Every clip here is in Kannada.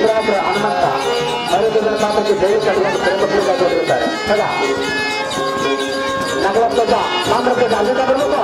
ಇಂದ್ರಾಪುರ ಹನುಮಂತ ಮರುದಿನ ಪಾತ್ರಕ್ಕೆ ಬೇರೆ ಕಡೆಯನ್ನು ಪ್ರೇಮಪೂರ್ವಕವಾಗಿರುತ್ತಾರೆ. ಹೌದಾ? ನಗರಪ್ರಜ ಸಾಮ್ರಾಜ್ಯದ ಅಲ್ಲಿಂದ ಬರಬೇಕು.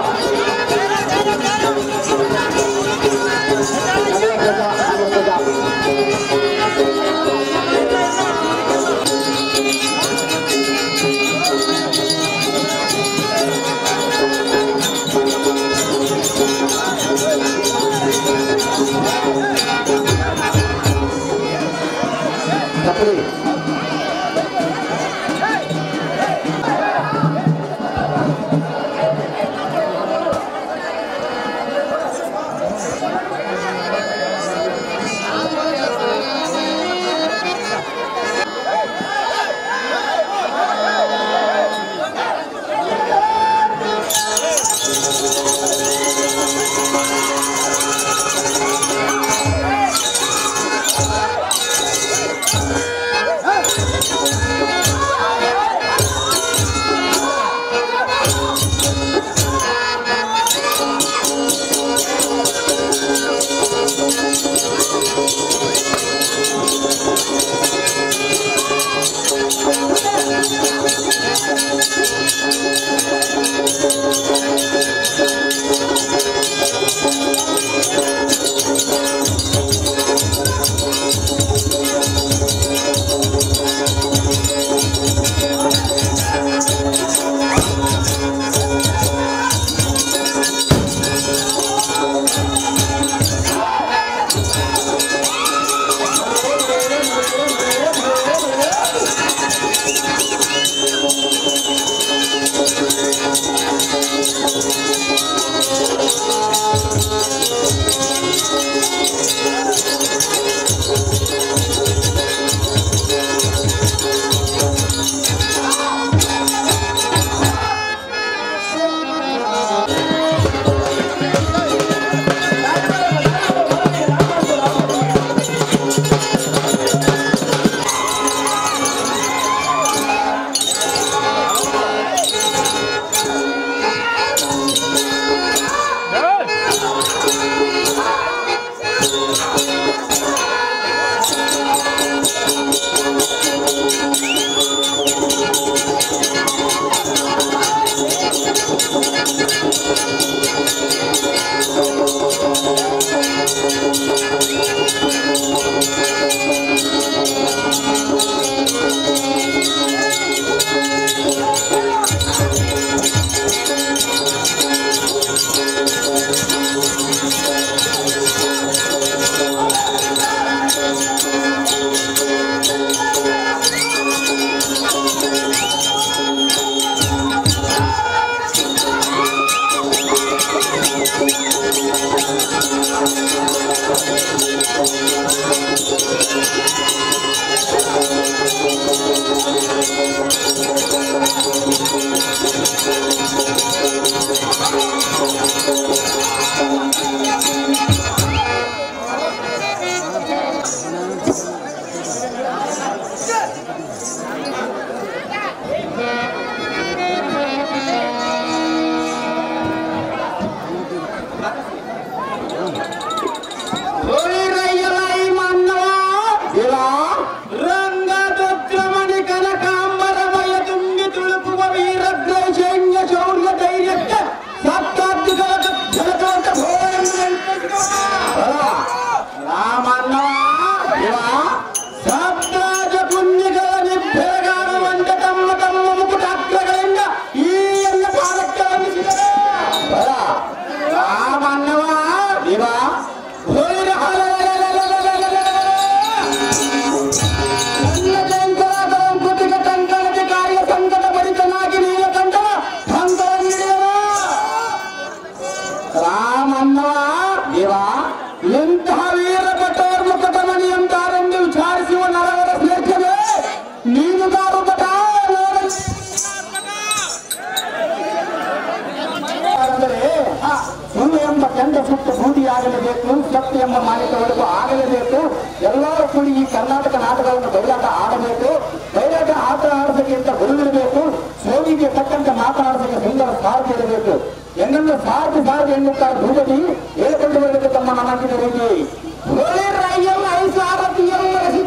ಆಗಲೇಬೇಕು, ಸತ್ಯ ಎಂಬ ಮಾನ್ಯತೆವರೆಗೂ ಆಗಲೇಬೇಕು. ಎಲ್ಲರೂ ಕೂಡಿ ಈ ಕರ್ನಾಟಕ ನಾಟಕವನ್ನು ಬಯಲಾಟ ಆಡಬೇಕು. ಬಯಲಾಟ ಆಟ ಆಡೋದಕ್ಕೆ ಅಂತ ಗುರುವಿರಬೇಕು. ಸೋಲಿಗೆ ತಕ್ಕಂತೆ ಮಾತನಾಡೋದಕ್ಕೆ ಸುಂದರ ಸಾರಥಿ ಇರಬೇಕು. ಹೆಂಗಂದ್ರೆ ಸಾರಥಿ ಸಾರಥಿ ಎನ್ನುತ್ತಾರೆ ಭೂಪತಿ ಹೇಳಿಕೊಂಡು ಬರಬೇಕು ತಮ್ಮ ನಮಗೆ ಸಾರಥಿ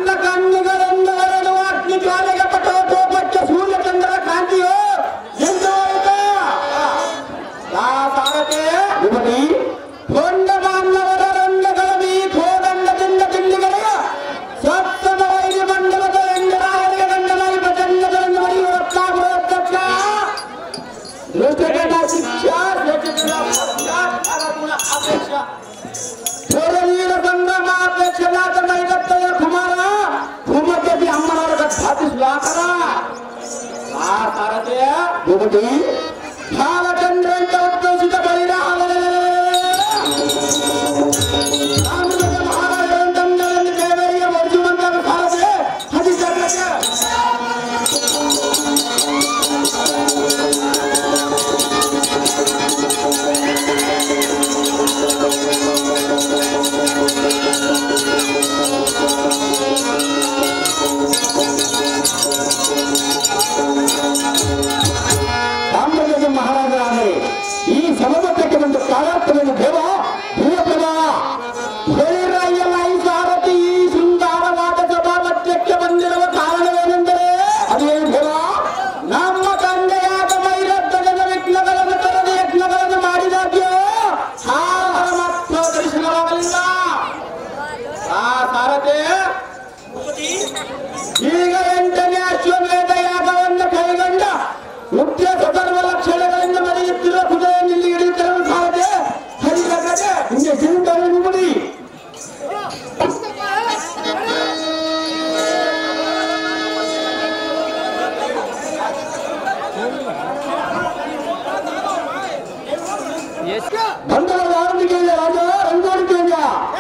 ನನ್ನ ಕಣ್ಣುಗಳಿಂದ ಹೊರಡುವ ಅಗ್ನಿ ಜ್ವಾಲೆಗೆ ಪಟೋಪಕ್ಕೆ ಸೂರ್ಯಚಂದ್ರನ ಕಾಂತಿಯೋ ಎಂದು ಸಾರಥಿ ಯುವತಿ ಕೊಂಡ ಮಾನವರ ರಂಗಗಳ ಈ ಕೋದಂಡದಿಂದ ತಿಂಡಿಗಳಿಗೆ ಸಪ್ತಮ ವೈದ್ಯ ಮಂಡಲದ ಎಂಡರಾವರಿಗೆ ಗಂಡನಾಗಿ ಪ್ರಚಂಡಗಳನ್ನು ಮರೆಯುವ ರತ್ನಾಗುರತ್ತಕ್ಕ ದೃಷ್ಟಗಣ ಶಿಕ್ಷಾ ಅಪೇಕ್ಷಾ ಸ್ವರವೀರ ಸಂಗ್ರಾಮ ಅಪೇಕ್ಷನಾಥ ಮೈದತ್ತಯ ಕುಮಾರ ಕುಮರ್ಗತಿ ಅಮ್ಮನವರ ಸಾಧಿಸುವಾಕರ ಆ ಸಾರಥಿಯ ಯುವತಿ ಬಾಲಚಂದ್ರ ಅಂತ ಉದ್ಭವಿಸಿದ ಬಳಿರ ಮಹಾರಾಜರಂತಂದರಲ್ಲಿ ದೇವರಿಗೆ ಅರ್ಜುನಂತಹ ಸಾರಥಿ ಹದಿಚಕ್ರಕ್ಕೆ ಮಹಾರಾಜರಾದರೆ ಈ ಸಮಮತಕ್ಕೆ ಒಂದು ಕಾಲಾರ್ಥವನ್ನು ದೇವ ಪ್ರಿಯಪ್ರಭಾವ ಹೇಳಿರಯ್ಯಲ್ಲ ಈ ಸಾರಥಿ ಈ ಶೃಂಗಾರವಾದ ಸಭಾ ಮಧ್ಯಕ್ಕೆ ಬಂದಿರುವ ಕಾರಣವೇನೆಂದರೆ ಅದೇನು ದೇವ ನಮ್ಮ ತಂದೆಯಾದ ಮೈರದ್ದಗದ ವಿಘ್ನಗಳನ್ನು ತರದ ಯಜ್ಞಗಳನ್ನು ಮಾಡಿದಾಗ್ಯೋ ಸಾರ ಮಾತ್ರ ದರ್ಶನವಾಗಲಿಲ್ಲ ಆ ಸಾರಥಿ ಈಗ 8ನೇ ಅಶ್ವಮೇಧ ಯಾಗವನ್ನು ಕೈಗೊಂಡ ಮುಖ್ಯ ಸರ್ವ ಲಕ್ಷಣಗಳಿಂದ ನಡೆಯುತ್ತಿರುವ ಕುದುರೆಯಲ್ಲಿ ಹಿಡಿಯುತ್ತಿರುವ ಸಾರಥಿ ಹರಿಗದೆ ಹಿಂಗೆ ಚಿಂತನೆ ಮುಡಿ ಬಂಧನ ಆರಂಭಿಕೆ ರಾಜ ರಂಗೋಡಿಕೆಯ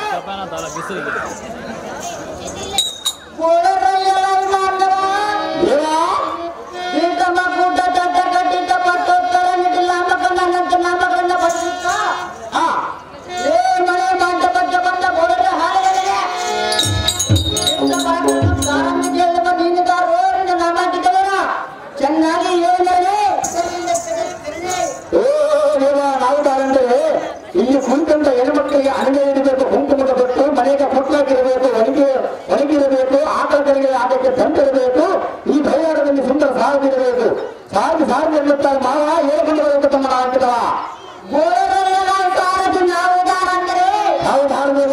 ಚೆನ್ನಾಗಿ ನಾವುದಾರಂದರೆ ಇಲ್ಲಿ ಕುಂತಂತ ಹೆಣ್ಮಕ್ಕಳಿಗೆ ಅಣಗೆ ಇಡಬೇಕು, ಕುಂಕುಮದ ಬಟ್ಟು ಮನೆಗೆ ಪುಟ್ಟಾಗಿರಬೇಕು, ಒಣಗಿರಬೇಕು, ಆಕಳಗಳಿಗೆ ಆಟಕ್ಕೆ ತಂತಿರಬೇಕು, ಈ ಭೈರವದಲ್ಲಿ ಸುಂದರ ಸಾರದಿರಬೇಕು. ಸಾರಿಗೆ ಎನ್ನುತ್ತಾರೆ ಮಾವ ಹೇಳ್ಕೊಂಡಿರಬೇಕು ತಮ್ಮ ನಾಟಕವ ಯಾವುದಾರದಿಲ್ಲ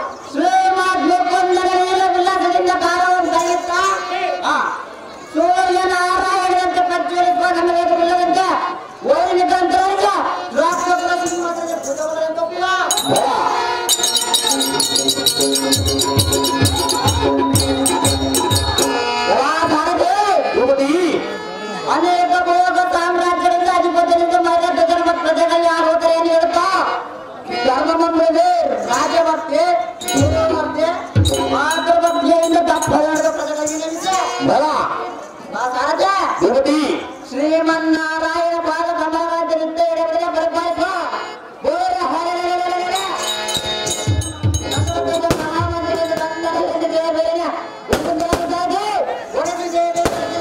ವಿಲಾಸದಿಂದ ಕಾರವನ್ನು ಸಾಗಿತ್ತ ಸೂರ್ಯ ನಾರಾಯಣಂತೆ ಪ್ರಜ್ವಲಿಸುವ ನಮಗೆ ಇಲ್ಲದಂತೆ ಓದಿನ ತಂತ್ರದಿಂದ ರಾಷ್ಟ್ರಪುರ ಸಿಂಹಾಸನದ ಪೂಜೆಗಳನ್ನು ಒಪ್ಪಿಲ್ಲ. ಅನೇಕ ಭೋಗ ಸಾಮ್ರಾಜ್ಯಗಳಿಂದ ಅಧಿಪತಿಯಿಂದ ಮಾಡಿದ ಧರ್ಮ ಪ್ರಜೆಗಳು ಯಾರು ಹೋದರೆ ಏನು ಹೇಳುತ್ತಾ ಧರ್ಮಮಂದ್ರೆ ರಾಜಭಕ್ತಿ ಸೂರ್ಯಭಕ್ತಿ ಮಾತೃಭಕ್ತಿಯಿಂದ ತಪ್ಪಲಾರದ ಪ್ರಜೆಗಳಿಗೆ ನೆನೆಸಿ ಯುವತಿ ಶ್ರೀಮನ್ನಾರಾಯಣ ಬಾಲ ಸಮಾರಾಜ್ಯದಿಂದ ಎಡಗಡೆ ಪರಿಪಾಲಿಸುವ ಬೋರ ಮಹಾಮಂದಿರದ ಬಂಧನದಿಂದ ದೇವರಿನ ಒಂದೊಂದಾಗಿ ಒಣಗಿ ದೇವಿ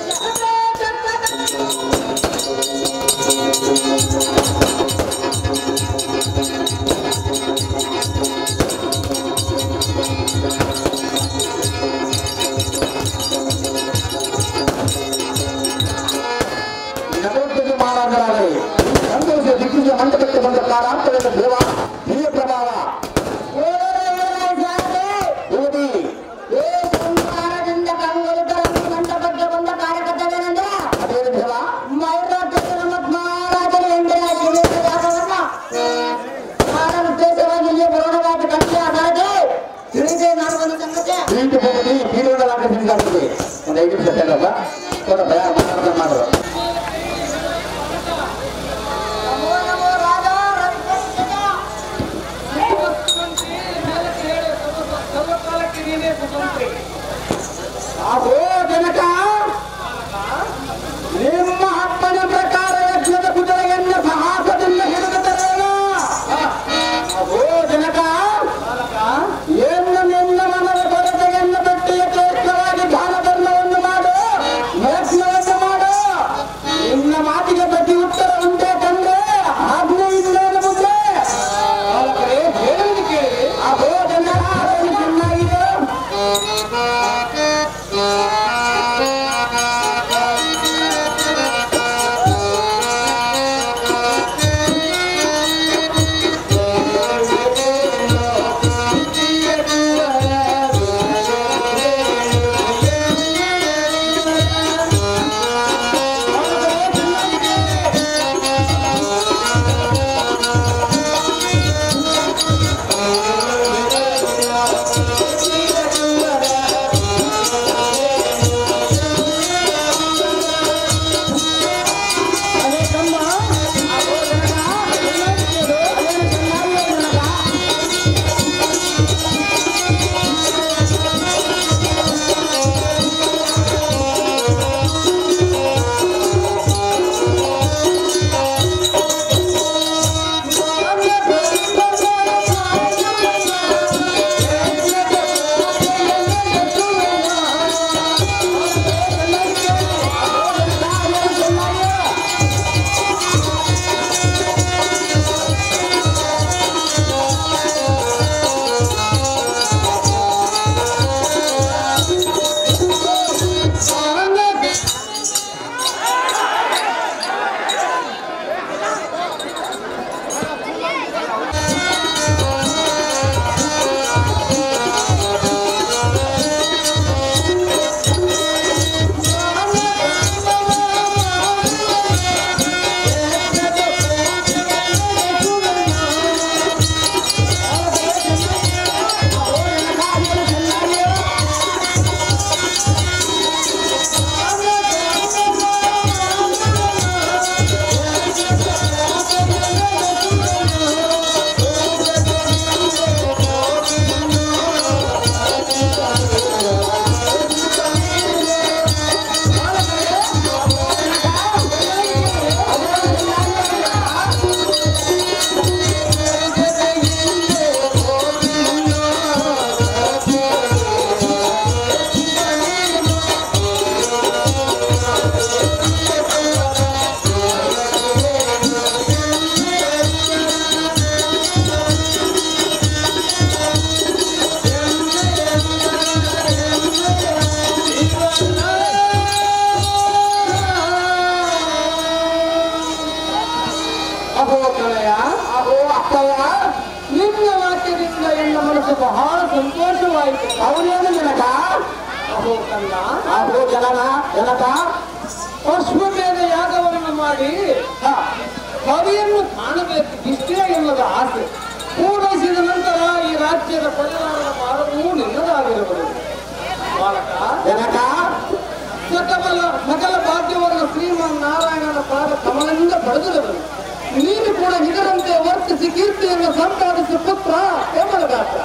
ಮಹಾರಾಜರಾದರೆ ಸಂತೋಷ ದಿಗ್ವಿಜಯ ಮಂಟಪಕ್ಕೆ ಬಂದ ಕಾರಾಂತರದ ದೇವ ಹಿರಿಯ ಪ್ರಭಾವ ಮಂಟಪಕ್ಕೆ ಬಂದ ಕಾರ್ಯಕರ್ತವೇನೆಂದ್ರೆ ಅದೇನು ದೇವ ಮಹಾರಾಜರು ಎಂಟನೇ ಯಾಗವನ್ನ ಉದ್ದೇಶವಾಗಿ ನನ್ನ ಮನಸ್ಸು ಬಹಳ ಸಂತೋಷವಾಯಿತು. ಅವನೇನು ಜನಕ ಅದು ಜನಕ ಅಶ್ವಮೇಧ ಯಾಗವನ್ನು ಮಾಡಿ ಕವಿಯನ್ನು ಕಾಣಬೇಕು ಇಷ್ಟೇ ಎನ್ನುವ ಆಸೆ ಪೂರೈಸಿದ ನಂತರ ಈ ರಾಜ್ಯದ ಪ್ರಜಾರ ಭಾರತವೂ ನಿನ್ನದಾಗಿರಬಹುದು. ಜನಕ ಸಕಲ ಭಾಗ್ಯವರ್ಗ ಶ್ರೀಮನ್ ನಾರಾಯಣನ ಪಾದ ಕಮಲದಿಂದ ಪಡೆದವರು. ನೀನು ಕೂಡ ಇದರಂತೆ ವರ್ತಿಸಿ ಕೀರ್ತಿಯನ್ನು ಸಂಪಾದಿಸಿ ಪುತ್ರ ಕೇವಲಗಾತ್ರ.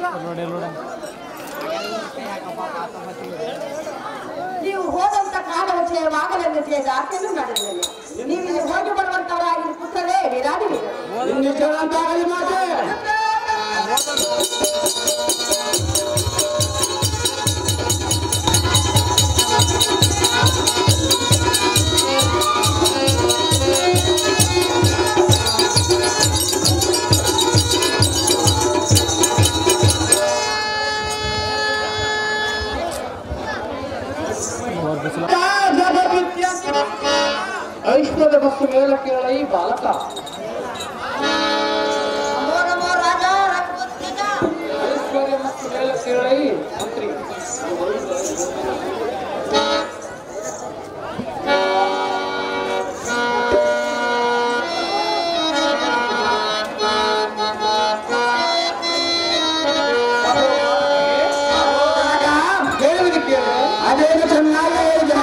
ನೀವು ಹೋದಂತ ಕಾಲವಚಯವಾಗಲೆಂದು ಜಾತಿಯನ್ನು ನಡೆದಿಲ್ಲ. ನೀವು ಇಲ್ಲಿ ಹೋಗಿ ಬರುವಂತವರಾಗಿ ಪುತ್ರರೇ ವಿರಾಡಿವಿಲ್ಲ. ಐಶ್ವರ್ಯ ಮತ್ತು ಮೇಲೆ ಕೇಳೈ ಬಾಲಕ ಐಶ್ವರ್ಯ ಮತ್ತು ಮೇಲೆ ಕೇಳೈ ಮಂತ್ರಿ ಅದೇನು ಚೆನ್ನಾಗಿ ಹೇಳಿದ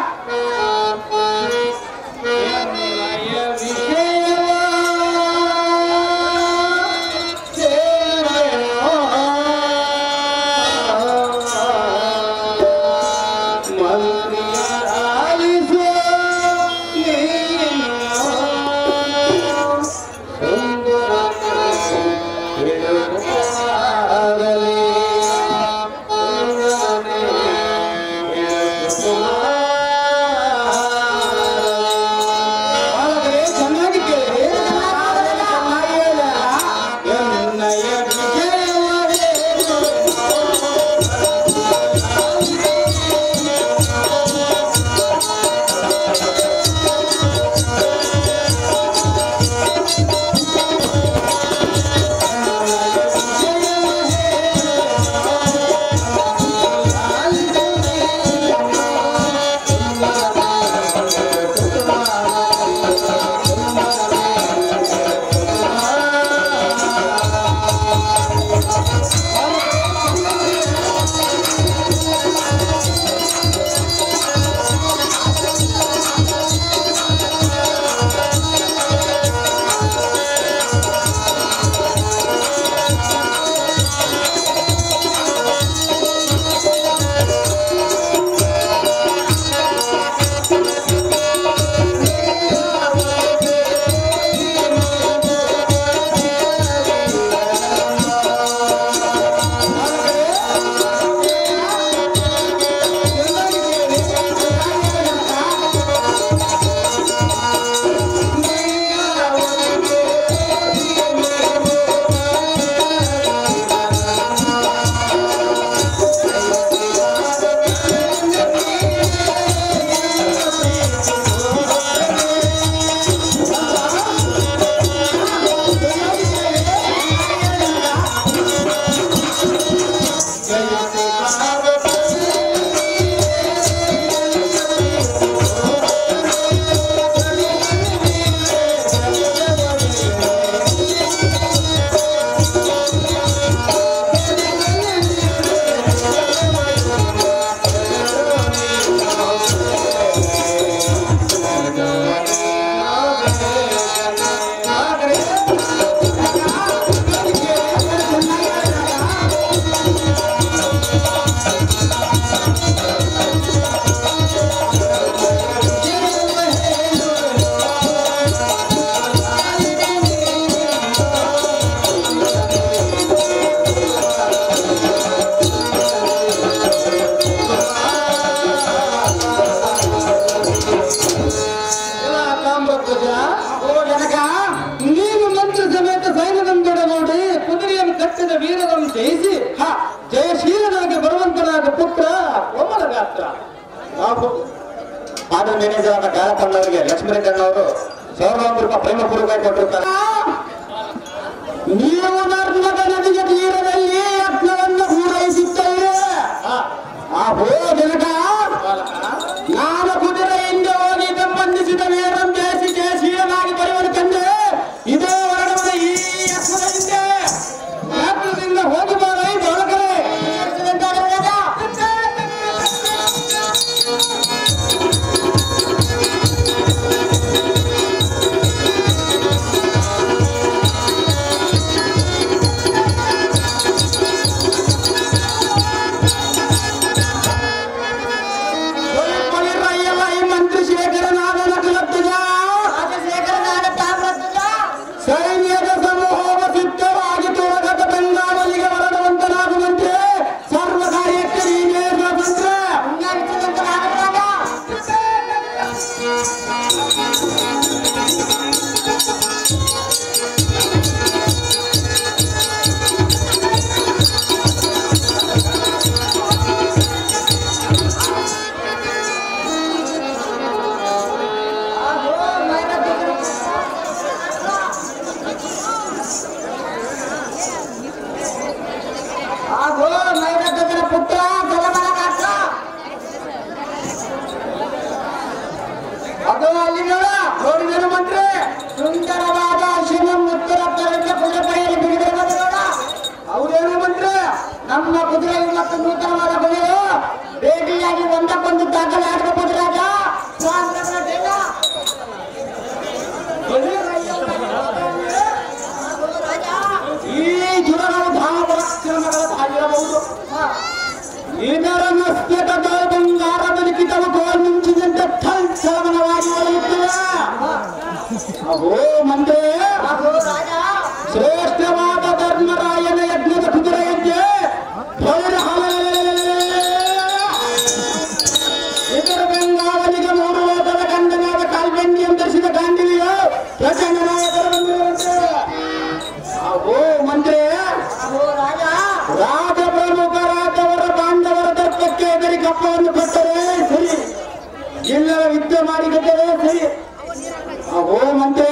ಆರ್ಡರ್ ಮ್ಯಾನೇಜರ್ ಆದ ಕಾಲಕಣ್ಣವರಿಗೆ ಲಕ್ಷ್ಮೀರೆಡ್ಡಣ್ಣವರು ₹1,000 ಪ್ರೇಮಪೂರ್ವಕವಾಗಿ ಕೊಟ್ಟಿರ್ತಾರೆ. ನೀವು ನರ್ಮದ ನದಿಯ ತೀರದಲ್ಲಿ ಯತ್ನವನ್ನು ಪೂರೈಸುತ್ತೇವೆ. ಜನಕ ನಾನು ಕುದುರೆಯಿಂದ ಹೋಗಿ ಸಂಬಂಧಿಸಿದ ವೇದಂ ದೇಶಕ್ಕೆ ಶೀಲವಾಗಿ ಬರುವುದು ಕಂಡು ಇದೇ ವರ್ಣದ ಈ ಯತ್ನದಿಂದ ಹೋಗಿ ಬಾರೈ ಬಾಲಕರೇ. ಪುತ್ರ ಜಲಮಲಗಾತ್ರ ಅದು ಅಲ್ಲಿ ನೋಡಿದೇನು ಮಂತ್ರಿ ಸುಂದರವಾದ ಶ್ರೀಮಂತರ ಕುದುರೆ ಪಡೆಯಲು ಬಿಡುಗಡೆ ನೋಡ ಅವರೇನು ಮಂತ್ರಿ ನಮ್ಮ ಕುದುರೆ ಇವತ್ತು ನೂತನವಾದ ಕುದುರೆ ಭೇಟಿಯಾಗಿ ಒಂದಕ್ಕೊಂದು ದಾಖಲೆ ಆಡಬಹುದು ರಾಜ ಈ ಜುಡಗಳು ಧಾಮಪರಾಕ್ರಮಗಳಾಗಿರಬಹುದು ಇದರ ಮಸ್ತಕದ ಬಂಗಾರದ ಲಿಖಿತವು ಗೋಲ್ಮಿಂಚಿನಂತೆ ಛಲಮನವಾಗಿ ಒಳೆಯುತ್ತಿವೆ ಅಹೋ ಮಂತ್ರಿ ಶ್ರೇಷ್ಠವಾದ ಧರ್ಮರಾಯನ ಯಜ್ಞದ ಕುದುರೆಯಂತೆ ಇದರ ಬೆಂಗಾವಲಿಗೆ 3 ಲೋಕದ ಗಂಡನಾದ ಕಾಲ್ಬಂಡಿಯನ್ನು ಧರಿಸಿದ ಗಾಂಧಿಲಿಯು ಪ್ರಚಂಡನಾಯಕರು ಬಂದಿರುವಂತೆ ಅಹೋ ಮಂತ್ರಿ ರಾಜ ಪ್ರಮುಖರಾದವರ ಪಾಂಡವರ ತತ್ವಕ್ಕೆ ಎದುರಿ ಕಪ್ಪವನ್ನು ಕೊಟ್ಟರೆ ಸರಿ ಇಲ್ಲವ ಯುದ್ಧ ಮಾಡಿದರೆ ಸರಿ ಅಹೋ ಮಂತ್ರಿ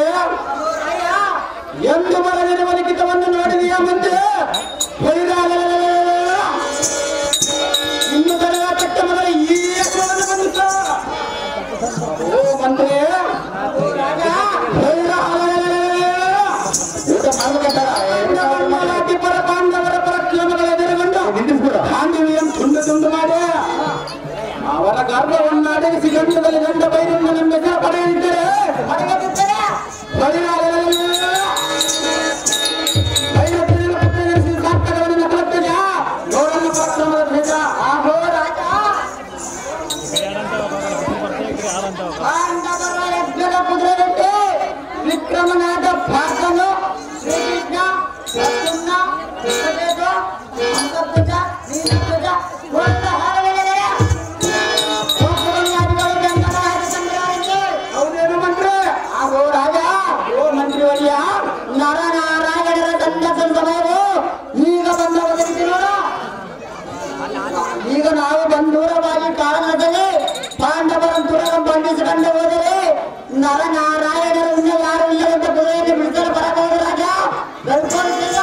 ಎಂದು ಬರದಿರುವ ಲಿಖಿತವನ್ನು ನೋಡಿದೆಯಾ ಮಂತ್ರಿ ಇನ್ನು ಬರುವ ಚಟ್ಟ ಮೊದಲ ಈ ಯಜ್ಞವನ್ನು ಬಂದಿದ್ದ ಅಹೋ ಮಂತ್ರಿ ಪಾಂಡವರ ಪರಾಕ್ರಮಗಳ ಎದುರುಗೊಂಡು ಗಾಂಧಿವಿಯನ್ನು ತುಂಡು ಮಾಡಿ ಅವರ ಗರ್ಭವನ್ನು ಅಡಗಿಸಿ ಗಂಡದಲ್ಲಿ ಗಂಡ ಬೈರನ್ನು ನಮ್ಮ ಹೆಸರು ಪಡೆಯಲಿದ್ದರೆ ವಿಕ್ರಮನಾದ ಭಾಗನು ಶ್ರೀಕೃಷ್ಣ ಪ್ರದ್ಯುಮ್ನ ಕೃಷ್ಣದೇವ ಅಂತರ್ಧ್ವಜ ನೀಲಧ್ವಜ ಹೌದೇನು ಮಂತ್ರಿ ಆಗೋ ರಾಜ ಓ ಮಂತ್ರಿ ವರಿಯ ನರನಾರಾಯಣರ ದಂಡ ಸಂಭವರು ಈಗ ಬಂದ ಒದಗಿಸಿರೋಣ ಈಗ ನಾವು ಬಂದೂರವಾಗಿ ಕಾರಣದಲ್ಲಿ ಪಾಂಡವರಂತುರನ್ನು ಬಂಧಿಸಿಕೊಂಡು ಹೋದರೆ ನರನಾರಾಯಣರನ್ನ ಯಾರು ಇಲ್ಲದಂತ ಕುದುರೆಯಲ್ಲಿ ಬಿಡಿಸಲು ಬರಬಹುದು ರಾಜ ಬೆಳ್ಕೊಂಡಿಲ್ಲ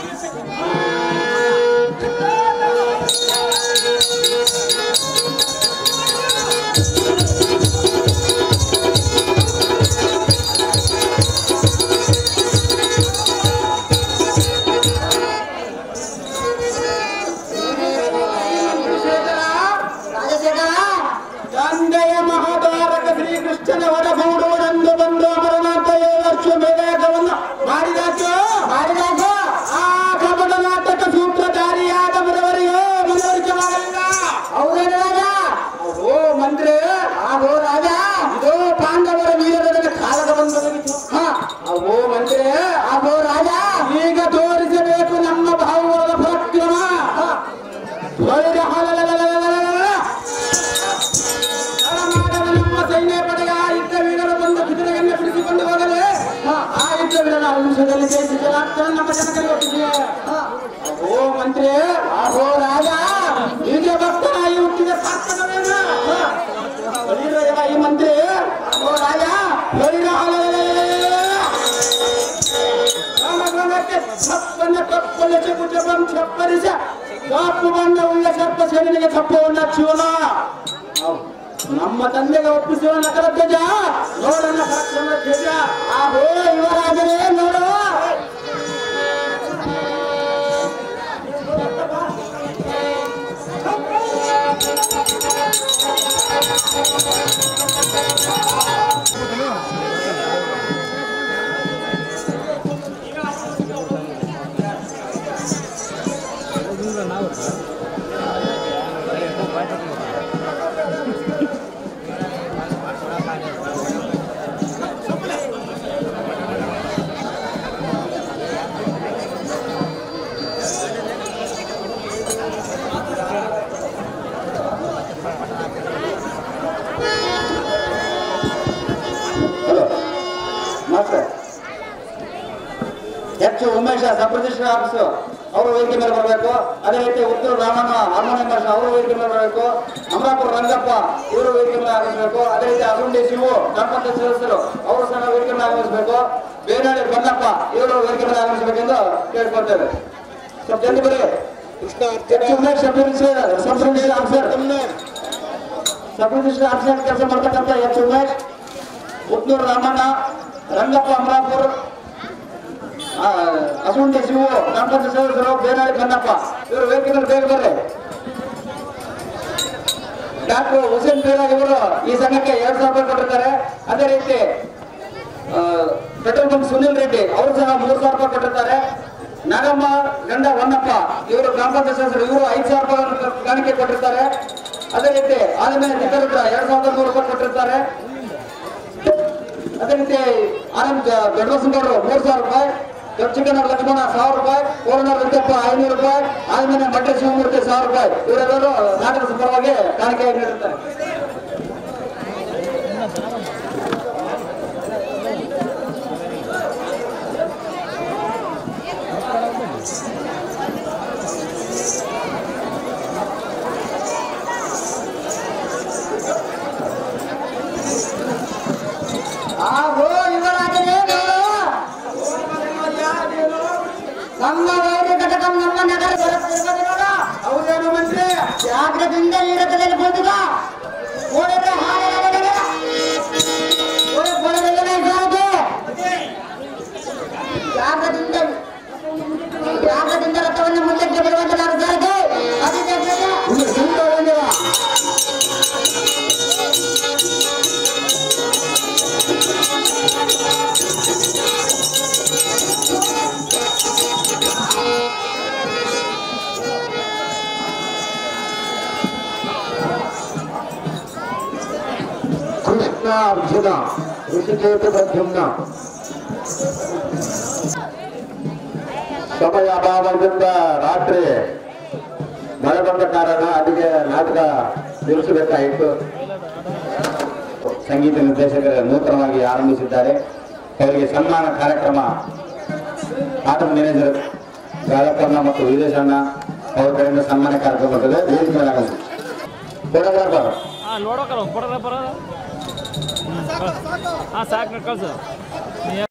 ತಂದೆಯ ಮಹಾಭಾರತ ಶ್ರೀಕೃಷ್ಣನ ಹೊರಗೂಡುವರೆಂದು ಬಂದು ಅಮರನಾಥ 7 ವರ್ಷ ಮೇಘವನ್ನು ಮಾಡಿದಾಚು ಆ ಕಪಟ ನಾಟಕ ಸೂತ್ರಧಾರಿಯಾದ ಬರವರಿಗೂ ಮನವರಿಕೆ ಮಾಡಲಿಲ್ಲ ಹೌದೇನು ರಾಜ ಓ ಮಂತ್ರಿ ಆಗೋ ರಾಜ ಇದು ಪಾಂಡವರ ವೀರರ ಕಾಲದ ಬಂದೊದಗಿತು ಓ ಮಂತ್ರಿ ಆಗೋ ರಾಜ ಈಗ ತೋರಿಸಬೇಕು ನಮ್ಮ ಭಾವದ ಪರಾಕ್ರಮ ನಮ್ಮ ಸೈನ್ಯ ಪಡೆಯ ಯುದ್ಧ ವೀರರು ಬಂದು ಕುದುರೆಯನ್ನು ಬಿಡಿಸಿಕೊಂಡು ಹೋಗಲೇ ಆ ಯುದ್ಧ ವೀರರ ಅಂಶದಲ್ಲಿ ಜಯಿಸಿದರಾಗ್ತಾನೆ ನಮ್ಮ ಜನಕರಿಗೆ ಒಪ್ಪಿಸಿವೆ ಓ ಮಂತ್ರಿ ಅಹೋ ರಾಜ ಈಗ ಭಕ್ತನಾಗಿ ಹುಟ್ಟಿದ ಸಾರ್ಥಕವೇನ ಈ ಮಂತ್ರಿ ಅಹೋ ರಾಜ ಚಪ್ಪರಿಸ ಕಪ್ಪು ಬಣ್ಣ ಉಳ್ಳ ಸರ್ಪ ಸೇನೆಗೆ ಕಪ್ಪವನ್ನು ಹಚ್ಚುವನ ನಮ್ಮ ತಂದೆಗೆ ಒಪ್ಪಿಸುವ ನಕರ ಧ್ವಜ ನೋಡೋಣ ಪರಾಕ್ರಮ ಧ್ವಜ ಆಹೋ ಯುವರಾಜರೇ ನೋಡುವ ಹೆಚ್ಚು ಉಮೇಶ ಸಪ್ರತಿಷ್ಠ ಆಫೀಸು ಅವರು ವೇದಿಕೆ ಮೇಲೆ ಬರಬೇಕು. ಅದೇ ರೀತಿ ಉತ್ತರ ರಾಮಣ್ಣ ಹಾರ್ಮೋನಿಯಂ ಭಾಷೆ ಅವರು ವೇದಿಕೆ ಮೇಲೆ ಬರಬೇಕು. ಅಮರಾಪುರ ರಂಗಪ್ಪ ಇವರು ವೇದಿಕೆ ಮೇಲೆ ಆಗಮಿಸಬೇಕು. ಅದೇ ರೀತಿ ಅರುಂಡಿ ಶಿವು ಗಣಪಂತ ಸದಸ್ಯರು ಅವರು ಸಹ ವೇದಿಕೆ ಮೇಲೆ ಆಗಮಿಸಬೇಕು. ಬೇನಾಡಿ ಬನ್ನಪ್ಪ ಇವರು ವೇದಿಕೆ ಮೇಲೆ ಆಗಮಿಸಬೇಕೆಂದು ಕೇಳ್ಕೊಳ್ತೇವೆ. ಸ್ವಲ್ಪ ಜಲ್ದಿ ಬರೀ. ಕೃಷ್ಣ ಸಬ್ ರಿಜಿಸ್ಟರ್ ಆಫೀಸರ್ ಕೆಲಸ ಮಾಡ್ತಕ್ಕಂಥ ಎಚ್ ಉಮೇಶ್, ಉತ್ನೂರು ರಾಮಣ್ಣ, ರಂಗಪ್ಪ ಅಮರಾಪುರ್, ಅಸುಂಡಿ ಶಿವು, ಗ್ರಾಮ ಪಂಚಾಯತ್ ಸದಸ್ಯರು ಬೇನಾಳಿ ಕನ್ನಪ್ಪ, ಇವರು ವೇದಿಕೆಯಲ್ಲಿ ಬೇಗ ಬರ್ರೆ. ಡಾಕ್ಟರ್ ಹುಸೇನ್ ಪೀರಾ ಇವರು ಈ ಸಂಘಕ್ಕೆ 2,000 ರೂಪಾಯಿ ಕೊಟ್ಟಿರ್ತಾರೆ. ಅದೇ ರೀತಿ ಪೆಟ್ರೋಲ್ ಬಂಕ್ ಸುನಿಲ್ ರೆಡ್ಡಿ ಅವರು ಸಹ 3,000 ರೂಪಾಯಿ ಕೊಟ್ಟಿರ್ತಾರೆ. ನಾಗಮ್ಮ ಗಂಡ ಹೊನ್ನಪ್ಪ ಇವರು ಗ್ರಾಮ ಪಂಚಾಯತ್ ಸದಸ್ಯರು, ಇವರು 5,000 ರೂಪಾಯಿ ಕಾಣಿಕೆ ಕೊಟ್ಟಿರ್ತಾರೆ. ಅದೇ ರೀತಿ ಆದ್ಮೇಲೆ ನಿಖರೂಪ 2,100 ರೂಪಾಯಿ ಕೊಟ್ಟಿರ್ತಾರೆ. ಅದೇ ರೀತಿ ಆನಂದ್ ದೊಡ್ಡಬಸಂಗೌಡರು 3,000 ರೂಪಾಯಿ, ದೊಡ್ಡ ಚಿಕ್ಕಣ್ಣ ಲಕ್ಷ್ಮಣ 1,000 ರೂಪಾಯಿ, ಕೋರಣ ವೆಂಕಪ್ಪ 500 ರೂಪಾಯಿ, ಆದ್ಮೇಲೆ ಮಠ ಶಿವಮೂರ್ತಿ 1,000 ರೂಪಾಯಿ, ಇವರೆಲ್ಲರೂ ನಾಟಕದ ಪರವಾಗಿ ಕಾಣಿಕೆಯಾಗಿ ನೀಡುತ್ತಾರೆ. ನಮ್ಮ ವೈದ್ಯ ಘಟಕಂ ನಮ್ಮ ನಗರ ಹೌದೇನು ಮಂತ್ರಿ? ಜಾಗ್ರತೆಯಿಂದ ಇರುತ್ತದೆ ಕೂತುಕ ಜಾಗ್ರತೆಯಿಂದ ರಥವನ್ನು ಮುಂದಕ್ಕೆ ಬರುವಂತೆ ಸಾರಿಗೆ ಅತಿ ಕೃಷ್ಣ ಅರ್ಜುನ ಋಷಿಕೇತ ಪ್ರದ್ಯುಮ್ನ. ಸಮಯ ಅಭಾವದಿಂದ ರಾತ್ರಿ ಮಳೆ ಬಂದ ಕಾರಣ ಅಲ್ಲಿಗೆ ನಾಟಕ ನಿಲ್ಲಿಸಬೇಕಾಯಿತು. ಸಂಗೀತ ನಿರ್ದೇಶಕರು ನೂತನವಾಗಿ ಆರಂಭಿಸಿದ್ದಾರೆ. ಅವರಿಗೆ ಸನ್ಮಾನ ಕಾರ್ಯಕ್ರಮ ಆಟದ ಮ್ಯಾನೇಜರ್ ಗಾಲಪ್ಪಣ್ಣ ಮತ್ತು ವಿದೇಶಣ್ಣ ಅವ್ರ ಕಡೆಯಿಂದ ಸನ್ಮಾನ ಕಾರ್ಯಕ್ರಮ ಬರ್ತದೆ. ನೋಡೋಕಲ್ಲ ಸಾಕು ಕಳ್ಸ